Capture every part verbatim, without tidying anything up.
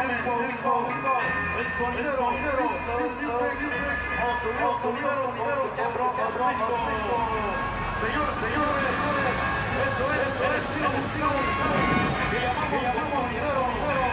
Señores, señores, esto es el estilo que llamamos video,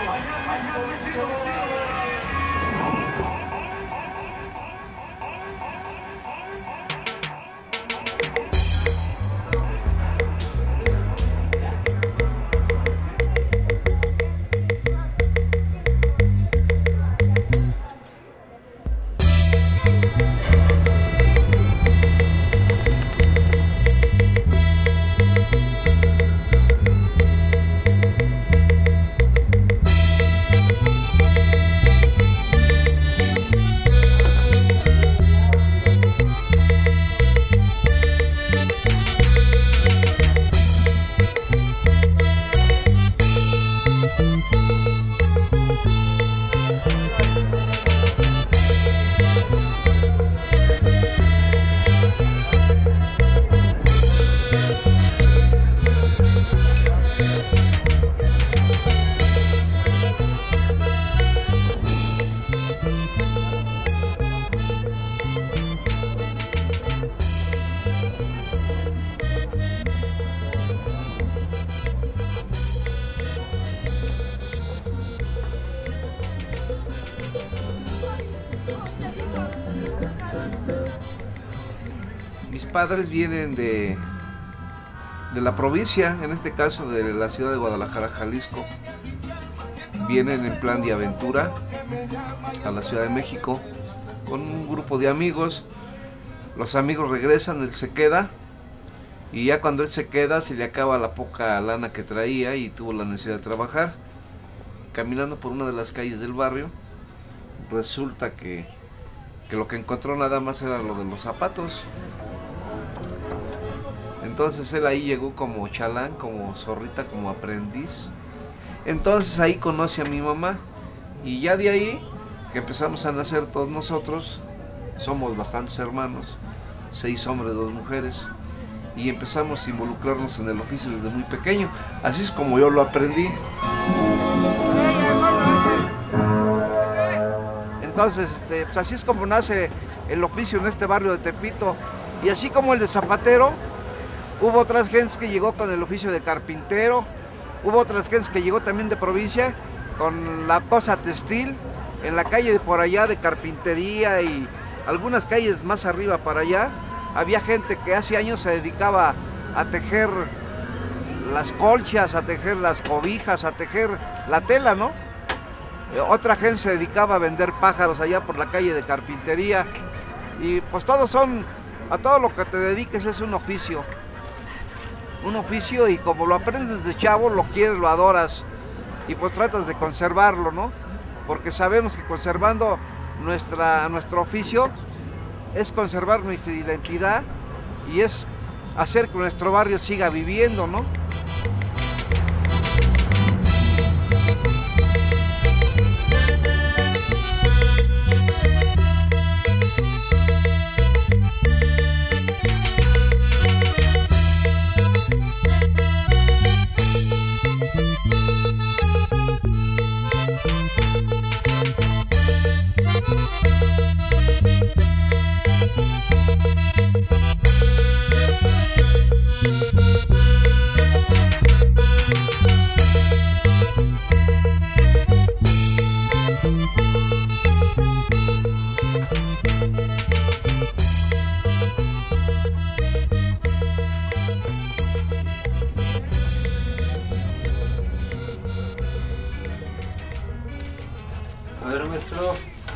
Mis padres vienen de, de la provincia, en este caso de la ciudad de Guadalajara, Jalisco. Vienen en plan de aventura a la Ciudad de México con un grupo de amigos. Los amigos regresan, él se queda y ya cuando él se queda se le acaba la poca lana que traía y tuvo la necesidad de trabajar. Caminando por una de las calles del barrio, resulta que, que lo que encontró nada más era lo de los zapatos. Entonces él ahí llegó como chalán, como zorrita, como aprendiz. Entonces ahí conoce a mi mamá y ya de ahí que empezamos a nacer todos nosotros, somos bastantes hermanos, seis hombres, dos mujeres, y empezamos a involucrarnos en el oficio desde muy pequeño. Así es como yo lo aprendí. Entonces, este, pues así es como nace el oficio en este barrio de Tepito. Y así como el de zapatero, hubo otras gentes que llegó con el oficio de carpintero, hubo otras gentes que llegó también de provincia con la cosa textil, en la calle de por allá de carpintería y algunas calles más arriba para allá. Había gente que hace años se dedicaba a tejer las colchas, a tejer las cobijas, a tejer la tela, ¿no? Otra gente se dedicaba a vender pájaros allá por la calle de carpintería. Y pues todos son, a todo lo que te dediques es un oficio. Un oficio y como lo aprendes de chavo, lo quieres, lo adoras. Y pues tratas de conservarlo, ¿no? Porque sabemos que conservando nuestra, nuestro oficio es conservar nuestra identidad y es hacer que nuestro barrio siga viviendo, ¿no? A ver, maestro.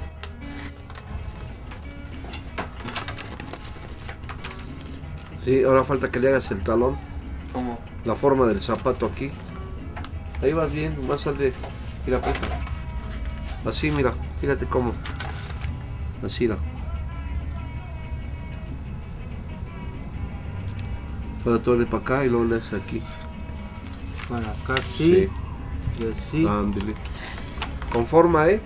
Sí, ahora falta que le hagas el talón. ¿Cómo? La forma del zapato aquí. Ahí vas bien, más al de... Mira, pues. Así, mira, fíjate cómo. Así, mira. Ahora tú le para acá y luego le haces aquí. Para acá sí. Sí. Y así. Ándale. Con forma, ¿eh?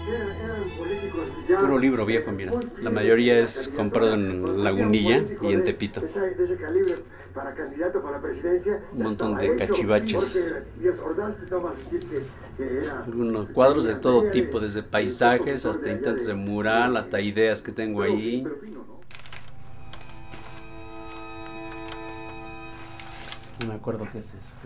Puro libro viejo, mira. La mayoría es comprado en Lagunilla y en Tepito. Un montón de cachivaches. Algunos cuadros de todo tipo, desde paisajes hasta intentos de mural, hasta ideas que tengo ahí. No me acuerdo qué es eso.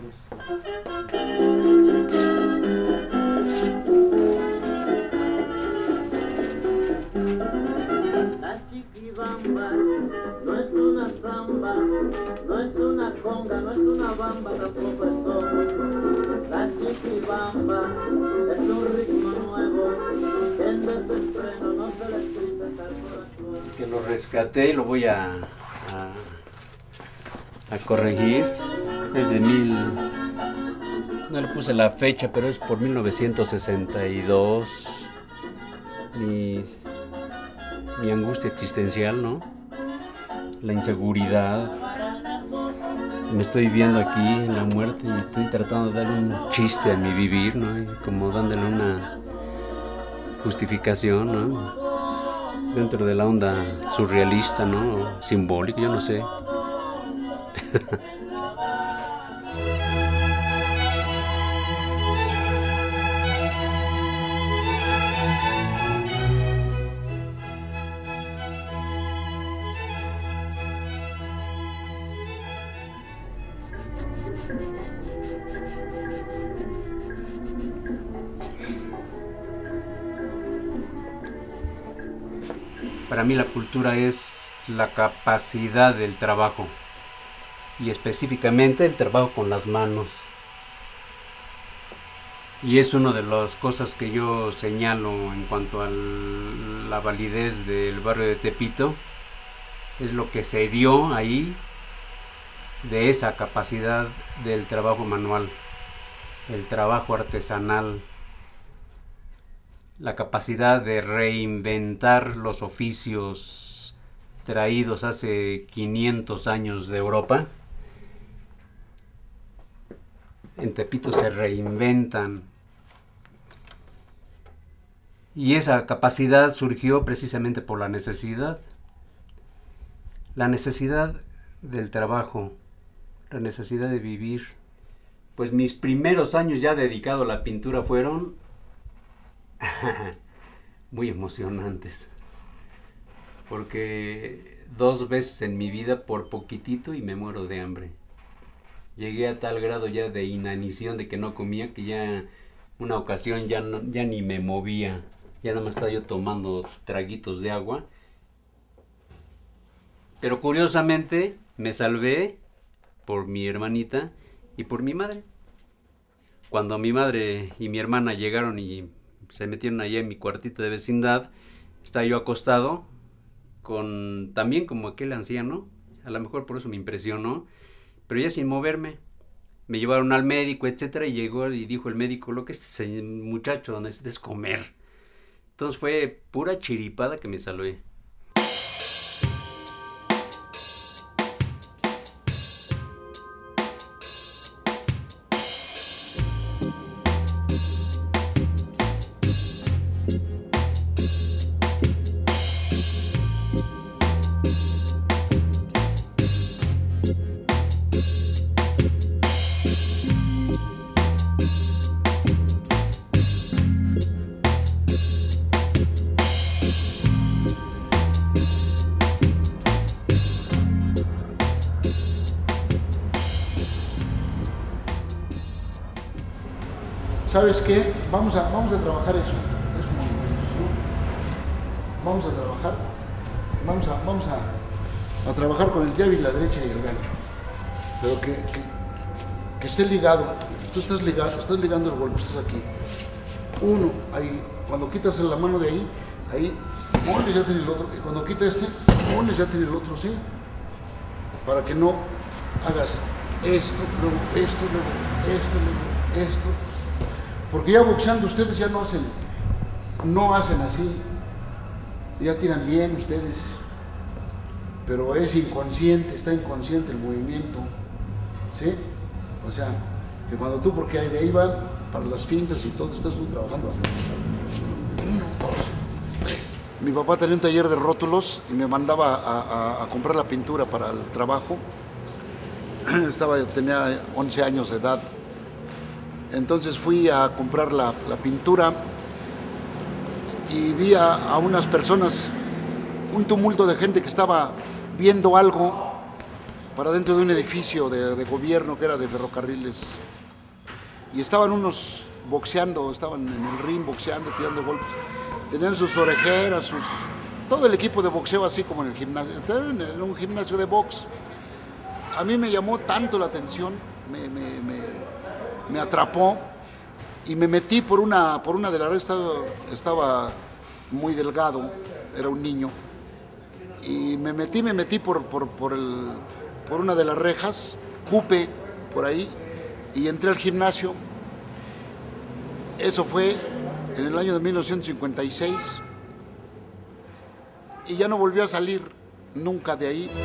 La chiquibamba no es una samba, no es una conga, no es una bamba, tampoco es son. La chiquibamba es un ritmo nuevo que en desenfreno no se les pisa tal por actual. Que lo rescaté y lo voy a, a, a corregir. Es de mil... No le puse la fecha, pero es por mil novecientos sesenta y dos. Mi, mi angustia existencial, ¿no? La inseguridad. Me estoy viendo aquí en la muerte y estoy tratando de darle un chiste a mi vivir, ¿no? Y como dándole una justificación, ¿no? Dentro de la onda surrealista, ¿no? O simbólica, yo no sé. Para mí la cultura es la capacidad del trabajo y específicamente el trabajo con las manos. Y es una de las cosas que yo señalo en cuanto a la validez del barrio de Tepito. Es lo que se dio ahí de esa capacidad del trabajo manual, el trabajo artesanal. La capacidad de reinventar los oficios traídos hace quinientos años de Europa. En Tepito se reinventan. Y esa capacidad surgió precisamente por la necesidad. La necesidad del trabajo, la necesidad de vivir. Pues mis primeros años ya dedicado a la pintura fueron muy emocionantes, porque dos veces en mi vida por poquitito y me muero de hambre. Llegué a tal grado ya de inanición de que no comía, que ya una ocasión ya, no, ya ni me movía, ya nada más estaba yo tomando traguitos de agua. Pero curiosamente me salvé por mi hermanita y por mi madre. Cuando mi madre y mi hermana llegaron y se metieron allá en mi cuartito de vecindad, estaba yo acostado, con también como aquel anciano, a lo mejor por eso me impresionó, pero ya sin moverme. Me llevaron al médico, etcétera, y llegó y dijo el médico, lo que este muchacho necesita es comer. Entonces fue pura chiripada que me salvé. ¿Sabes qué? Vamos a, vamos a trabajar eso, eso ¿no? Vamos a trabajar, vamos a, vamos a, a trabajar con el llave y la derecha y el gancho, pero que, que, que esté ligado. Tú estás ligado, estás ligando el golpe, estás aquí. Uno, ahí, cuando quitas la mano de ahí, ahí, pones ya tiene el otro, y cuando quitas este, pones ya tiene el otro, ¿sí? Para que no hagas esto, luego esto, luego esto, luego esto. Porque ya boxeando ustedes ya no hacen, no hacen así, ya tiran bien ustedes, pero es inconsciente, está inconsciente el movimiento, ¿sí? O sea, que cuando tú, porque de ahí van para las fintas y todo, estás tú trabajando. Mi papá tenía un taller de rótulos y me mandaba a, a, a comprar la pintura para el trabajo. Estaba, tenía once años de edad. Entonces fui a comprar la, la pintura y vi a, a unas personas, un tumulto de gente que estaba viendo algo para dentro de un edificio de, de gobierno que era de ferrocarriles. Y estaban unos boxeando, estaban en el ring boxeando, tirando golpes. Tenían sus orejeras, sus, todo el equipo de boxeo así como en el gimnasio. Estaban en un gimnasio de box. A mí me llamó tanto la atención, me, me, me, me atrapó y me metí por una, por una de las rejas. Estaba, estaba muy delgado, era un niño. Y me metí, me metí por, por, por, el, por una de las rejas, cupe por ahí y entré al gimnasio. Eso fue en el año de mil novecientos cincuenta y seis y ya no volvió a salir nunca de ahí.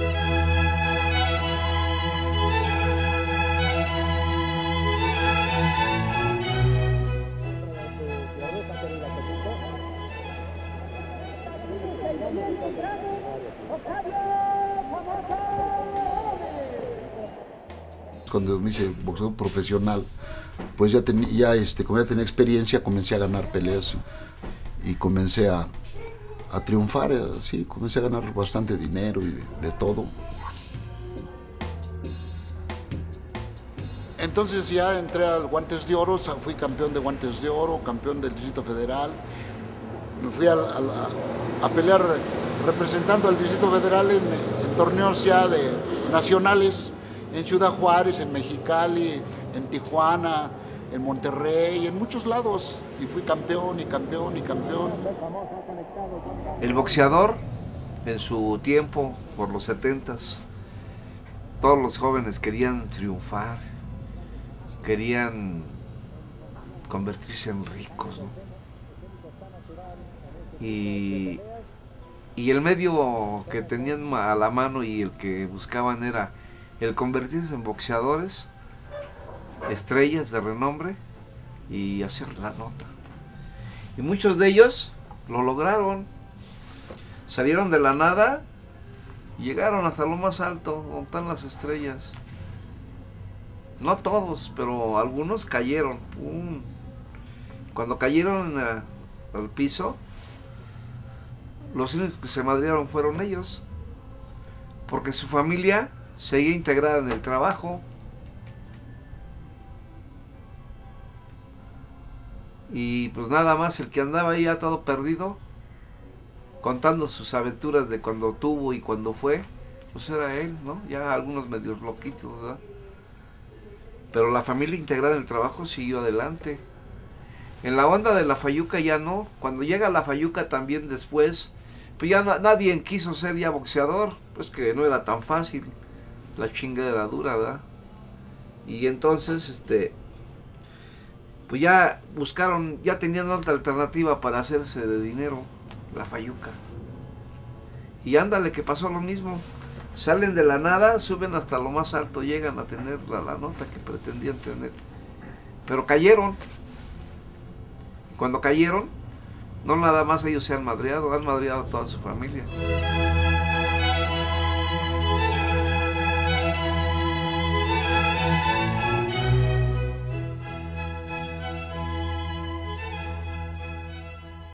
Cuando me hice boxeador profesional, pues ya, ten, ya este, como ya tenía experiencia, comencé a ganar peleas y comencé a, a triunfar, así, comencé a ganar bastante dinero y de, de todo. Entonces ya entré al Guantes de Oro, fui campeón de Guantes de Oro, campeón del Distrito Federal. Me fui a, a, a pelear representando al Distrito Federal en, en torneos ya de nacionales, en Ciudad Juárez, en Mexicali, en Tijuana, en Monterrey, en muchos lados. Y fui campeón y campeón y campeón. El boxeador, en su tiempo, por los setentas, todos los jóvenes querían triunfar, querían convertirse en ricos, ¿no? Y, y el medio que tenían a la mano y el que buscaban era el convertirse en boxeadores, estrellas de renombre y hacer la nota. Y muchos de ellos lo lograron. Salieron de la nada y llegaron hasta lo más alto, donde están las estrellas. No todos, pero algunos cayeron. ¡Pum! Cuando cayeron en el, al piso, los únicos que se madrearon fueron ellos, porque su familia seguía integrada en el trabajo. Y pues nada más el que andaba ahí ya todo perdido, contando sus aventuras de cuando tuvo y cuando fue, pues era él, ¿no? Ya algunos medios loquitos, ¿verdad? Pero la familia integrada en el trabajo siguió adelante. En la onda de la Fayuca ya no. Cuando llega la Fayuca también después, pues ya na nadie quiso ser ya boxeador, pues que no era tan fácil. La chingadera dura, ¿verdad? Y entonces, este, pues ya buscaron, ya tenían otra alternativa para hacerse de dinero, la Fayuca. Y ándale, que pasó lo mismo. Salen de la nada, suben hasta lo más alto, llegan a tener la, la nota que pretendían tener. Pero cayeron. Cuando cayeron, no nada más ellos se han madreado, han madreado a toda su familia.